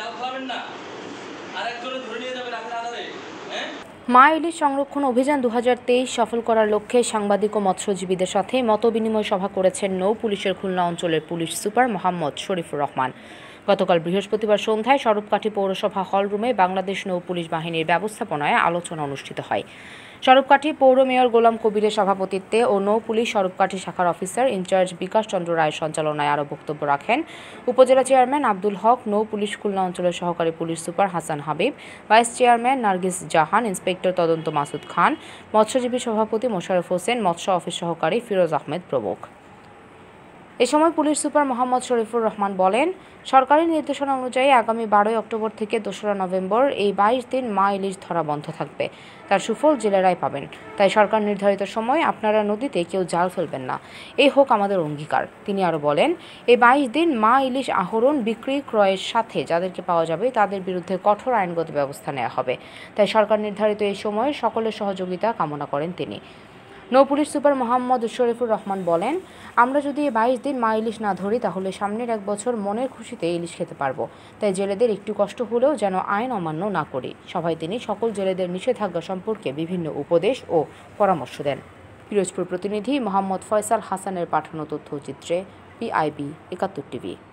মা ইলিশ সংরক্ষণ অভিযান 2023 সফল করার লক্ষ্যে সাংবাদিক ও মৎস্যজীবীদের সাথে মতবিনিময় সভা করেছেন নৌ পুলিশের খুলনা অঞ্চলের পুলিশ সুপার মোহাম্মদ শরীফুর রহমান। গতকাল বৃহস্পতিবার সন্ধ্যায় স্বরূপকাঠি পৌরসভা হলরুমে বাংলাদেশ নৌ পুলিশ বাহিনীর ব্যবস্থাপনায় আলোচনা অনুষ্ঠিত হয়। স্বরূপকাঠি পৌর মেয়র গোলাম কবিরের সভাপতিত্বে ও নৌ পুলিশ স্বরূপকাঠি শাখার অফিসার ইনচার্জ বিকাশ চন্দ্র রায়ের সঞ্চালনায় আরও বক্তব্য রাখেন উপজেলা চেয়ারম্যান আব্দুল হক, নৌ পুলিশ খুলনা অঞ্চলের সহকারী police super Hasan Habib, vice chairman Nargis Jahan, inspector তদন্ত মাসুদ খান, মৎস্যজীবী সভাপতি মোশাররফ হোসেন, মৎস্য অফিস সহকারী ফিরোজ আহমেদ প্রমুখ। এ সময় পুলিশ সুপার মোহাম্মদ শরীফুর রহমান বলেন, সরকারি নির্দেশনা অনুযায়ী আগামী 12 অক্টোবর থেকে 2রা নভেম্বর এই 22 দিন মা ইলিশ ধরা বন্ধ থাকবে। তার সুফল জেলেরাই পাবেন। তাই সরকার নির্ধারিত সময় আপনারা নদীতে কেউ জাল ফেলবেন না, এই হোক আমাদের অঙ্গীকার। তিনি আরও বলেন, এই 22 দিন মা ইলিশ আহরণ, বিক্রি, ক্রয়ের সাথে যাদেরকে পাওয়া যাবে তাদের বিরুদ্ধে কঠোর আইনগত ব্যবস্থা নেওয়া হবে। তাই সরকার নির্ধারিত এই সময়ে সকলের সহযোগিতা কামনা করেন তিনি। নৌ পুলিশ সুপার মোহাম্মদ শরীফুর রহমান বলেন, আমরা যদি এই 22 দিন মা ইলিশ না ধরি তাহলে সামনের 1 বছর মনের খুশিতে ইলিশ খেতে পারবো। তাই জেলেদের একটু কষ্ট হলেও যেন আইন অমান্য না করি। সভায় তিনি সকল জেলেদের নিষেধাজ্ঞা সম্পর্কে বিভিন্ন উপদেশ ও পরামর্শ দেন। পিরোজপুর প্রতিনিধি মোহাম্মদ ফয়সাল হাসানের পাঠানো তথ্যচিত্রে PIB 71 TV।